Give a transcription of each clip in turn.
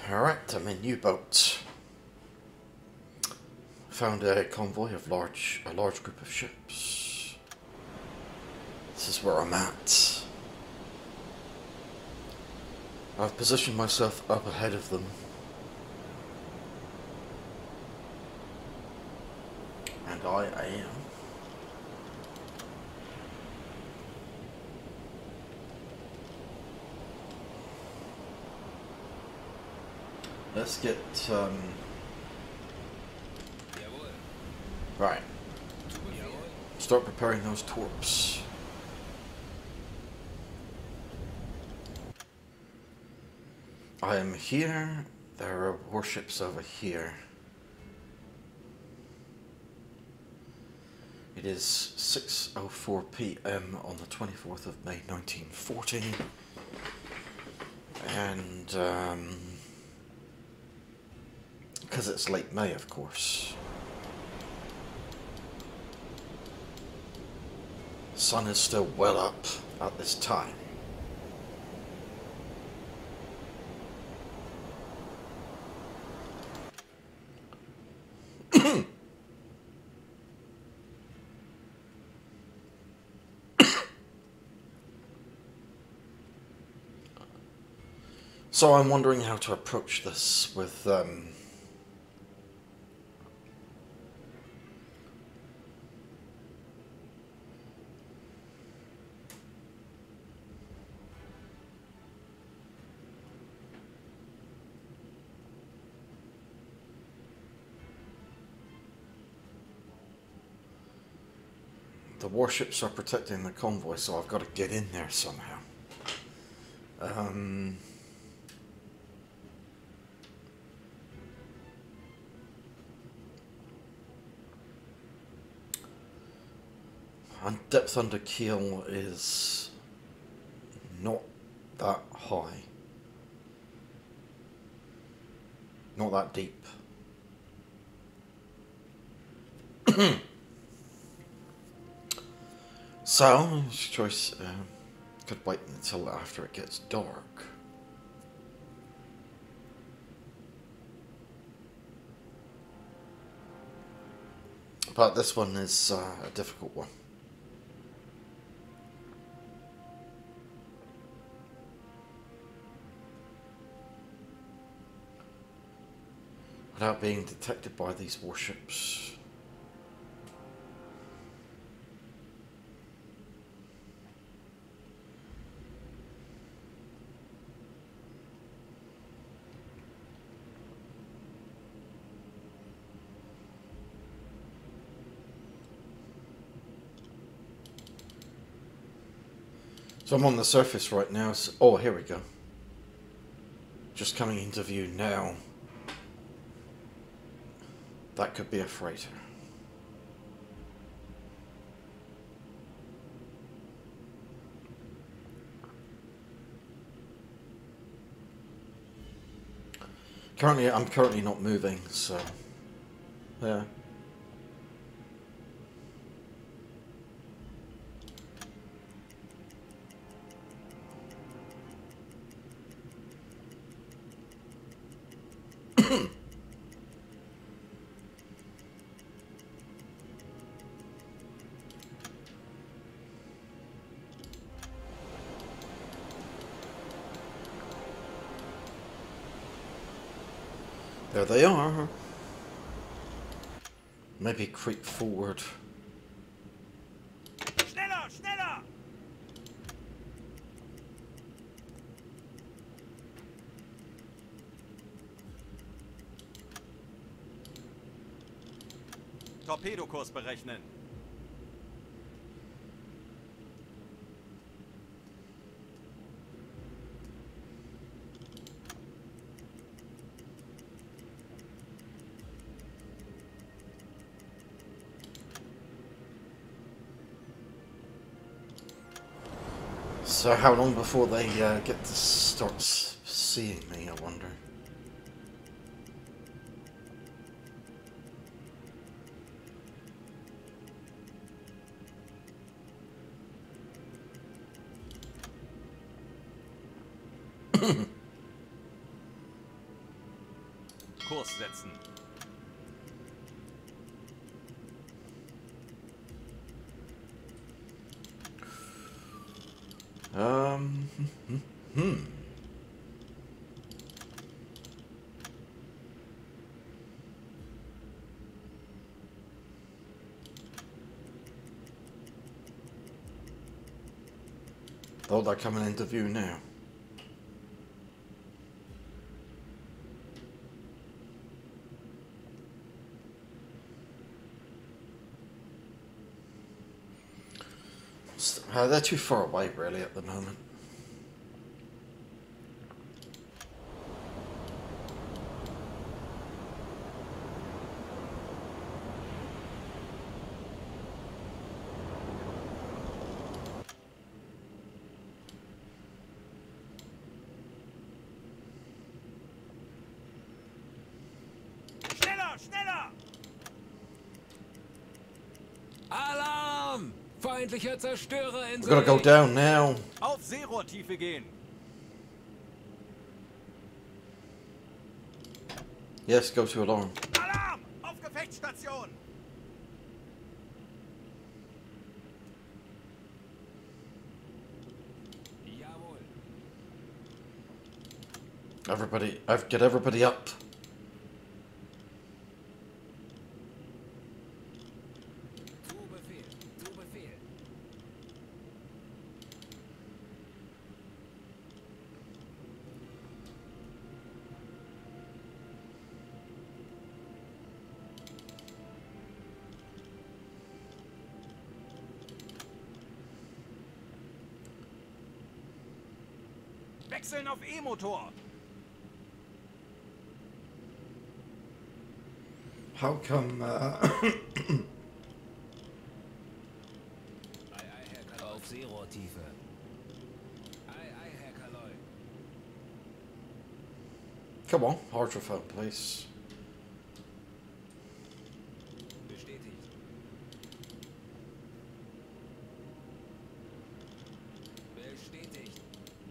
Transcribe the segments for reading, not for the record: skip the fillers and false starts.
Alright, I'm in U-boat. Found a convoy of a large group of ships. This is where I'm at. I've positioned myself up ahead of them. And I am. Let's get, right. Start preparing those torps. I am here. There are warships over here. It is 6:04 p.m. on the 24th of May 1940. And, because it's late May, of course. The sun is still well up at this time. So I'm wondering how to approach this with the warships are protecting the convoy, so I've got to get in there somehow. And depth under keel is not that high. Not that deep. So, choice could wait until after it gets dark. But this one is a difficult one. Without being detected by these warships. So I'm on the surface right now. So, oh, here we go. Just coming into view now. That could be a freighter. I'm currently not moving, so yeah. There they are. Maybe creep forward. Schneller, schneller! Torpedokurs berechnen. So how long before they get to start seeing me, I wonder. Kurs setzen. Hmm. Oh, they're coming into view now. They're too far away, really, at the moment. Schneller, schneller! Alarm! Feindlicher Zerstörer in We've got to go Sicht. down now. Auf Seerohrtiefe gehen. Yes, go to alarm. Alarm! Auf Gefechtsstation! Jawohl. Everybody, get everybody up. Zu Befehl. Zu Befehl. Wechseln auf E-Motor. How come? Ei, Herr Kaloi. Auf Seerohrtiefe. Ei, Herr Kaloi. Come on, hydrophone, please. Bestätigt. Bestätigt.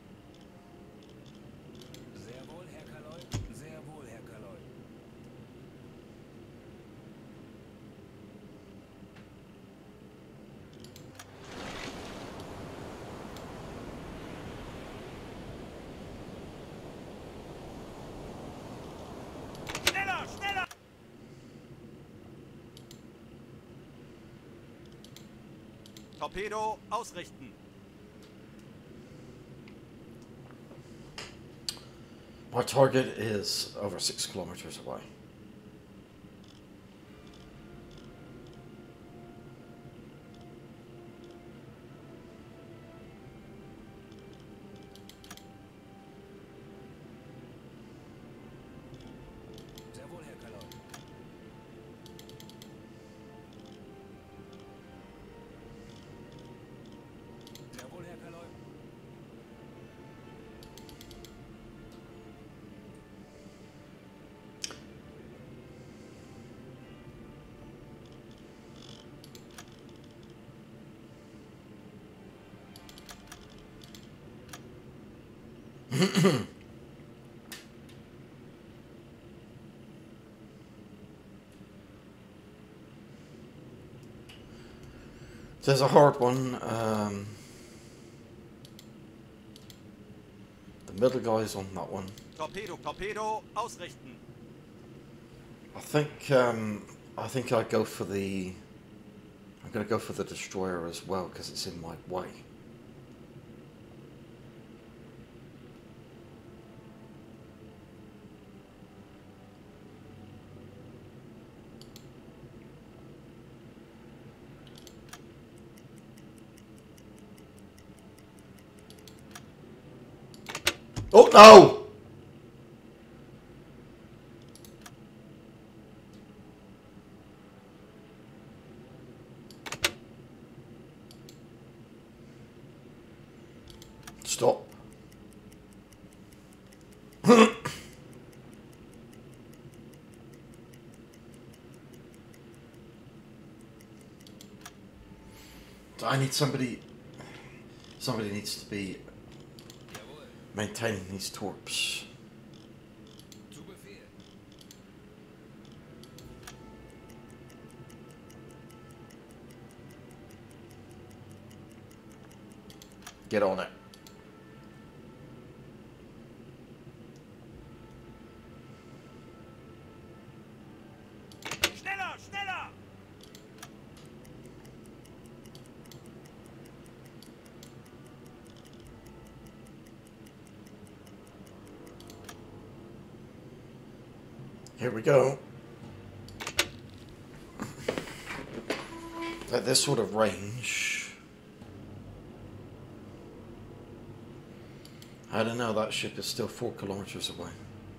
Sehr wohl, Herr Kaloi. Sehr wohl, Herr Kaloi. Schneller, schneller! Torpedo ausrichten. My target is over 6 kilometers away. Sehr wohl, Herr Kaloi. Sehr wohl, Herr Kaloi. There's a hard one. The middle guy's on that one. Torpedo ausrichten. I think I go for the. I'm gonna go for the destroyer as well because it's in my way. Oh no! Stop. I need somebody. Somebody needs to be Jawohl. maintaining these torps. Zu Befehl. Get on it. Schneller, schneller! Here we go. At this sort of range, I don't know, that ship is still 4 kilometers away.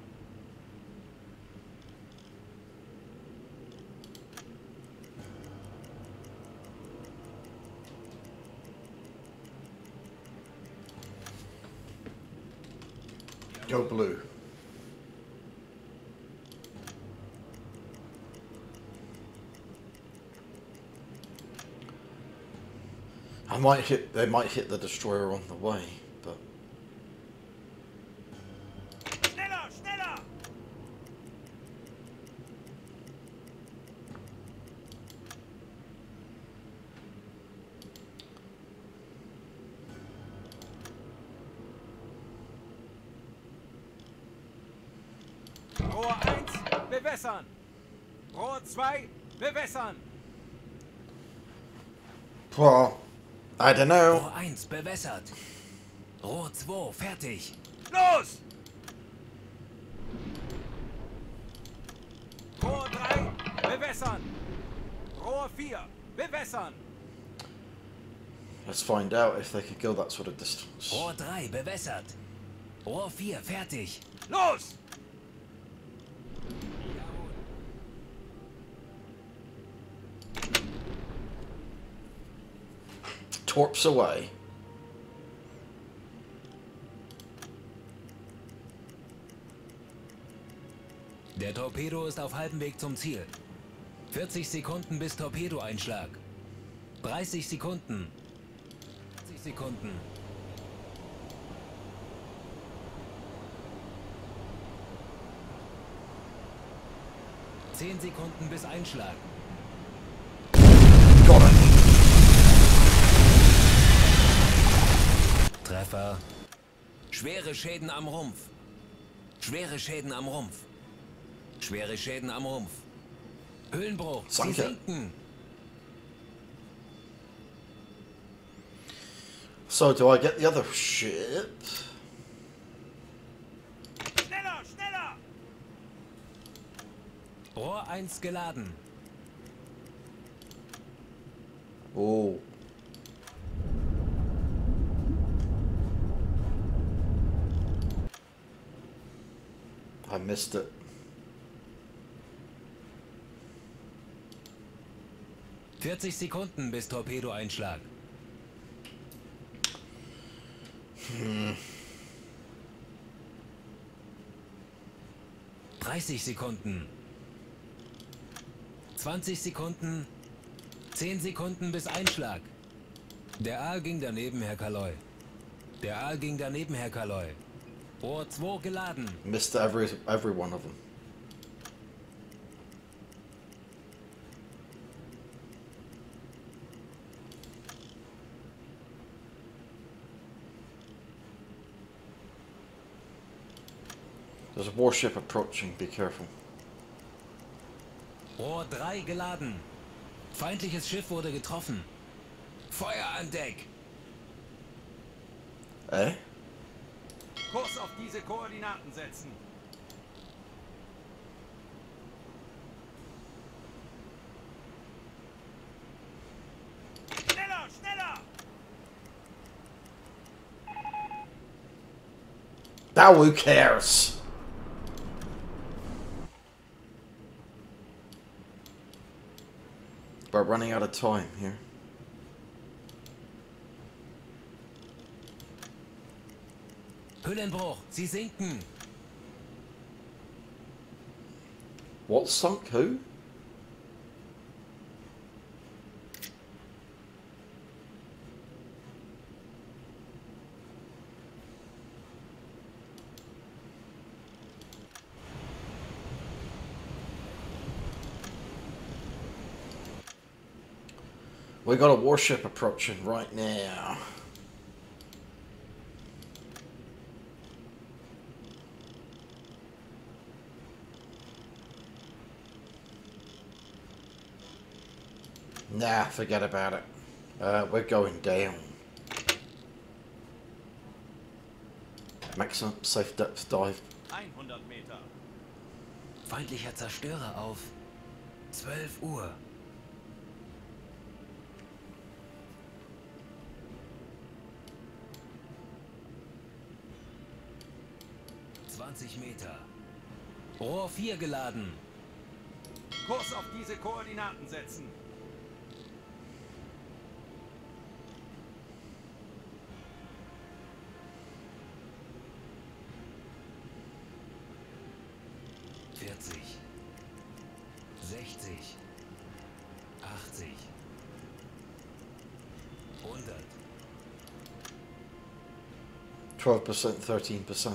Go blue. They might hit the destroyer on the way, but Schneller, schneller! Rohr 1, bewässern! Rohr 2, bewässern! well, I don't know. Rohr 1 bewässert. Rohr 2 fertig. Los! Rohr 3, bewässern! Rohr 4, bewässern! Let's find out if they could go that sort of distance. Rohr 3 bewässert. Rohr 4 fertig. Los! Torps away. Der Torpedo ist auf halbem Weg zum Ziel. 40 Sekunden bis Torpedoeinschlag. 30 Sekunden. 40 Sekunden. Zehn Sekunden bis Einschlag. Got it. Treffer. Schwere Schäden am Rumpf. Schwere Schäden am Rumpf. Schwere Schäden am Rumpf. Höhlenbruch. Sie Danke. sinken. So, do I get the other ship? Schneller, schneller! Rohr 1 geladen. Oh. I missed it. ...40 Sekunden bis Torpedoeinschlag. 30 Sekunden. 20 Sekunden. 10 Sekunden bis Einschlag. Der Aal ging daneben, Herr Kaloy. Der Aal ging daneben, Herr Kaloy. Rohr 2 geladen. Missed every one of them. There's a warship approaching, be careful. Rohr 3 geladen. Feindliches Schiff wurde getroffen. Feuer an Deck. Eh? Kurs auf diese Koordinaten setzen. Schneller, schneller! Now who cares? We're running out of time here. Höhlenbruch, sie sinken. What sunk? Who? We got a warship approaching right now. Nah, forget about it. We're going down. Maximum safe depth dive. 100 Meter. Feindlicher Zerstörer auf 12 Uhr. Meter. Rohr 4 geladen. Kurs auf diese Koordinaten setzen. Vierzig. 60. 80. 100. 12%, 13%.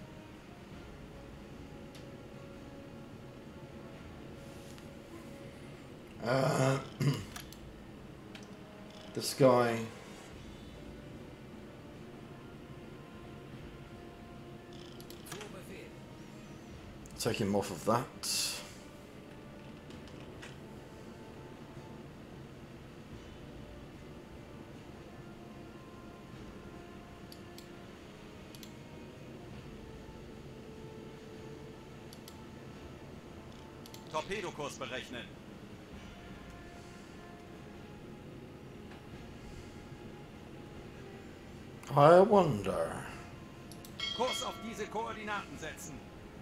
This guy. Take him off of that. Torpedokurs berechnen. I wonder. Kurs auf diese Koordinaten setzen.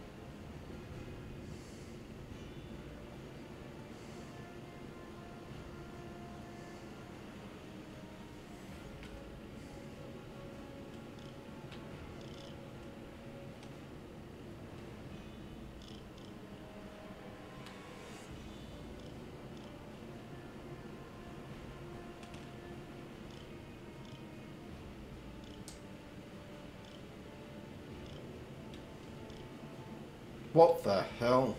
What the hell?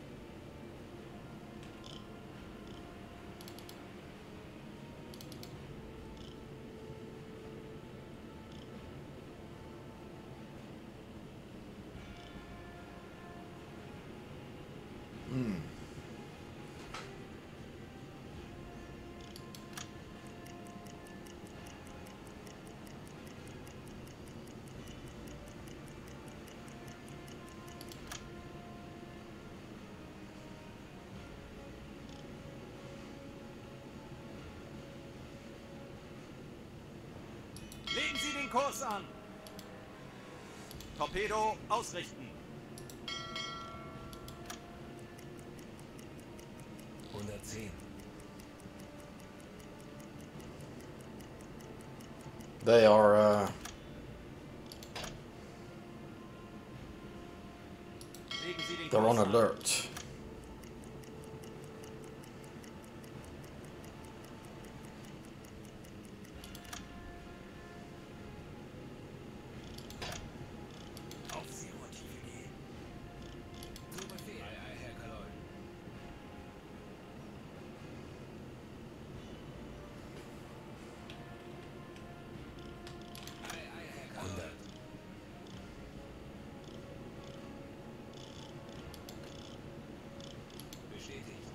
Legen Sie den Kurs an. Torpedo ausrichten. 110. They are, Legen Sie den they're Kurs on an. alert. Auf Zero-Tiefe gehen. Zu Befehl. Ei, Herr Kaloi. Ei, Herr Kaloi. 100. Bestätigt.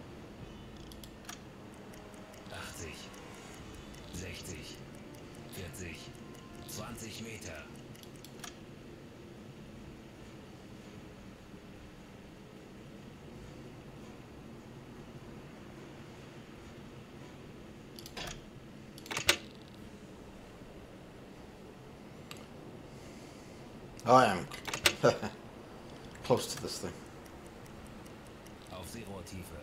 80. 60. 40. 20 Meter. I am close to this thing. Auf Zero-Tiefe.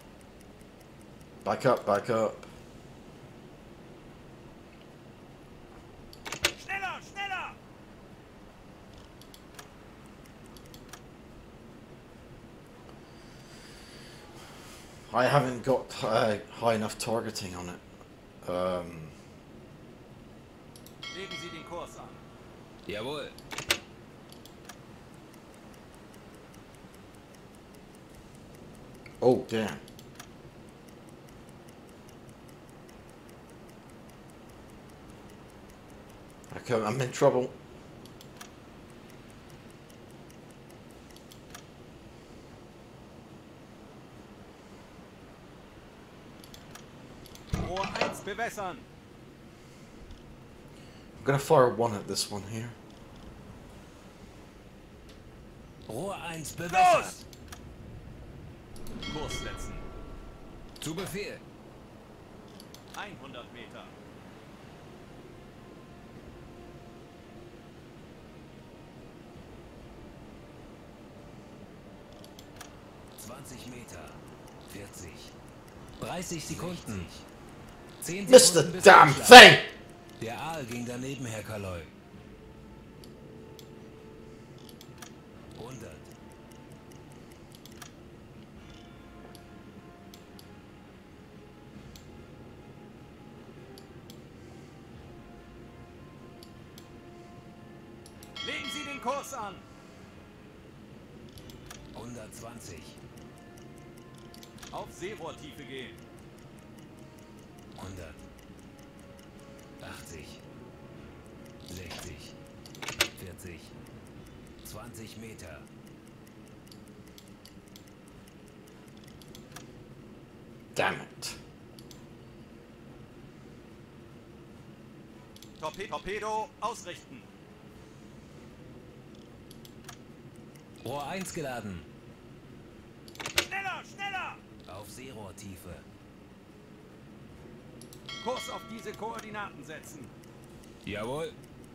Back up, back up. Schneller, schneller! I haven't got high enough targeting on it. Legen Sie den Kurs an. Jawohl. Oh, damn. Okay, I'm in trouble. bewässern. I'm gonna fire one at this one here. Rohr 1 bewässert. Los! Kurs setzen. Zu Befehl. 100 Meter. Meter. 40. 30 Sekunden. 10 Mr. Sekunden bis Damn Anschlag. thing! Der Aal ging daneben, Herr Kaloi. 100. Legen Sie den Kurs an. 120. Auf Seerohrtiefe gehen. 100. 80. 60. 40. 20 Meter. Damn it. Torpedo ausrichten. Rohr 1 geladen. Schneller, schneller! Auf Seerohrtiefe. Kurs auf diese Koordinaten setzen. Jawohl.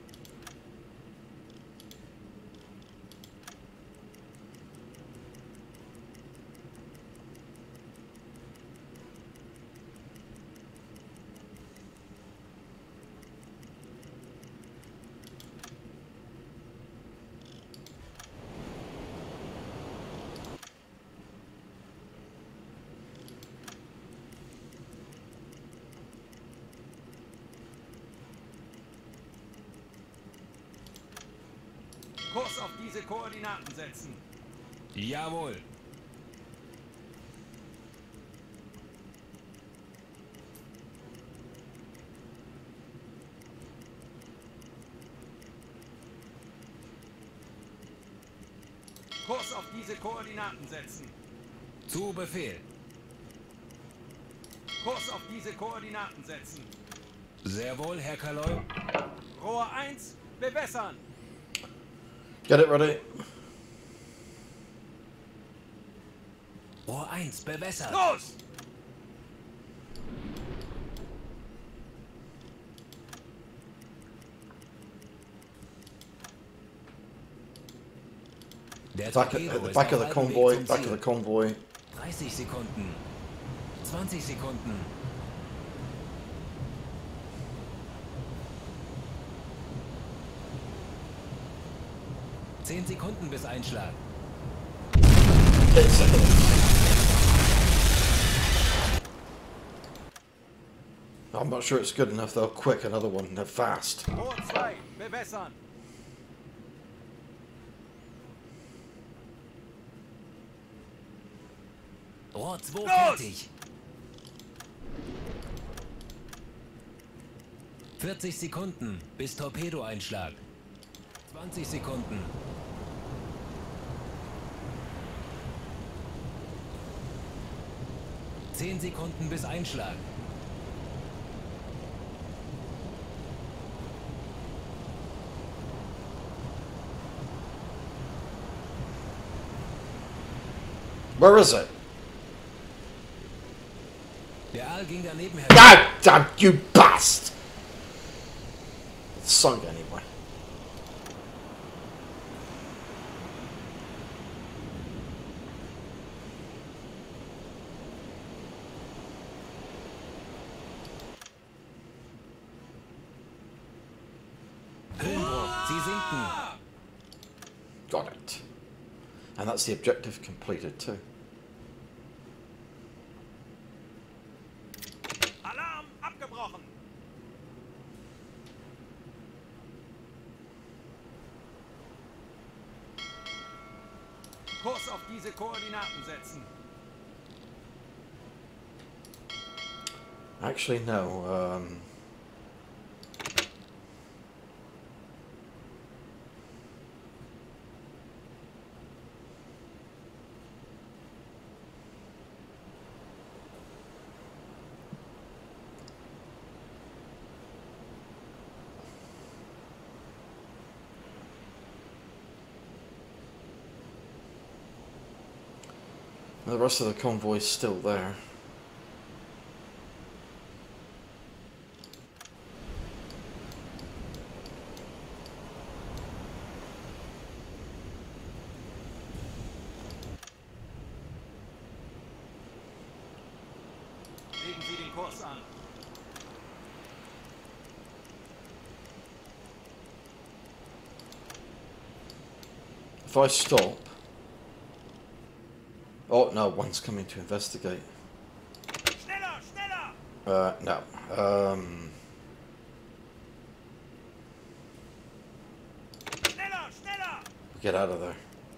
Kurs auf diese Koordinaten setzen. Jawohl. Kurs auf diese Koordinaten setzen. Zu Befehl. Kurs auf diese Koordinaten setzen. Sehr wohl, Herr Kaloi. Rohr 1 bewässern. Get it ready. Rohr 1 bewässert. Los! Der Back Torpedo at the ist back of auf the halbem convoy. Weg zum Back of Ziel. the convoy. 30 Sekunden. 20 Sekunden. 10 Sekunden bis Einschlag. I'm not sure it's good enough though. Quick, another one. They're fast. Rohr 2 bewässern. Rohr 2 Los! fertig. 40 Sekunden bis Torpedoeinschlag. 20 Sekunden. 10 Sekunden bis Einschlag. Where is it? Der Aal ging daneben her. God damn you bastard! It's sunk anyway. Höhenbruch. Sie sinken. Got it. And that's the objective completed too. Alarm abgebrochen. Kurs auf diese Koordinaten setzen. Actually, no. The rest of the convoy's still there. Legen Sie den Kurs an. If I stop... Oh no, one's coming to investigate. Schneller, schneller! No. Schneller, schneller! Get out of there.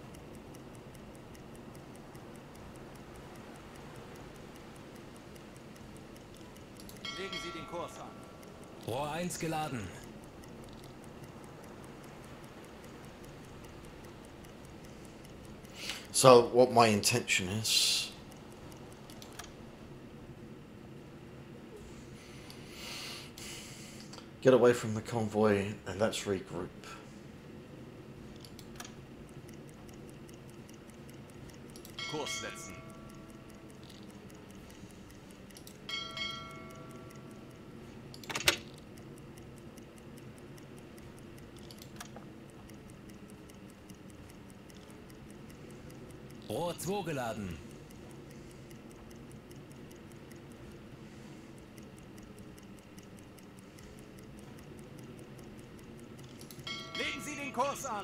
Legen Sie den Kurs an. Rohr 1 geladen. So, what my intention is... Get away from the convoy and let's regroup. Kurs setzen. Rohr 2 geladen. Legen Sie den Kurs an.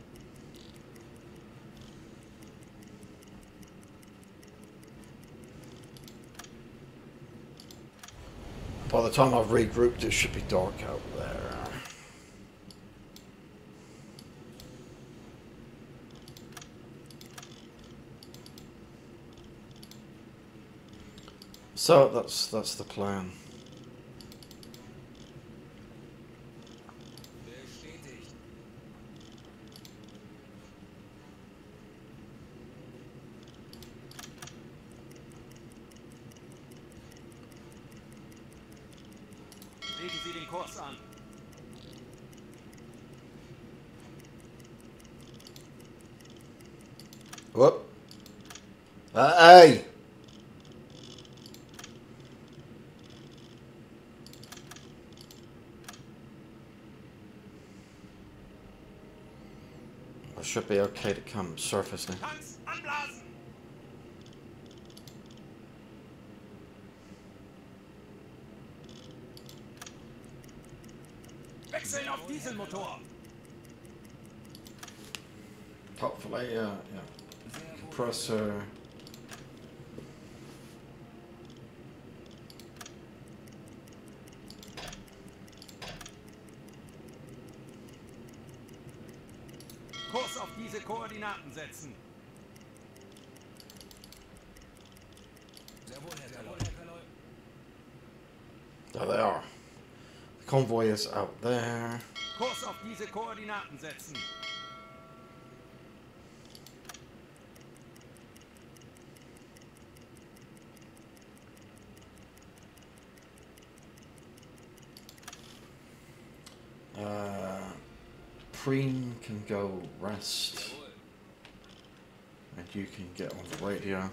By the time I've regrouped, it should be dark out there. So that's the plan. Bestätigt. Legen Sie den Kurs an. Whoop. Hey! I should be okay to come surface now. Tanks anblasen. Wechseln auf Dieselmotor. Hopefully, yeah. Compressor. Kurs auf diese Koordinaten setzen. Sehr wohl, Herr Kaloi. There they are. The convoy is out there. Kurs auf diese Koordinaten setzen. Preen can go rest. And you can get on the radio.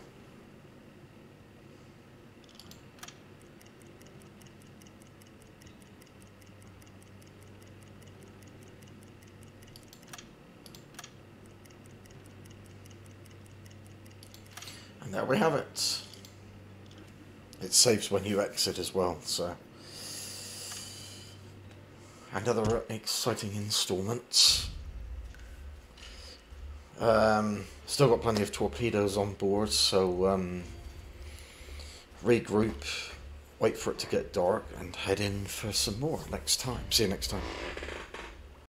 And there we have it. It saves when you exit as well, so another exciting installment. Still got plenty of torpedoes on board, so regroup, wait for it to get dark, and head in for some more next time. See you next time.